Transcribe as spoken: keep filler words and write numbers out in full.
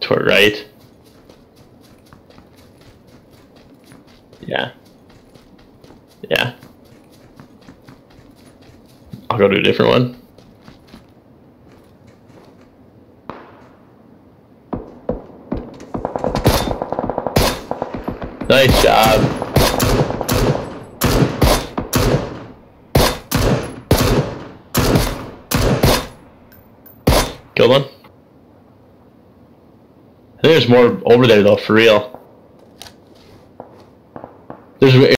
to our right. Yeah. Yeah. I'll go to a different one. Nice job. Killed one. I think there's more over there though, for real. There's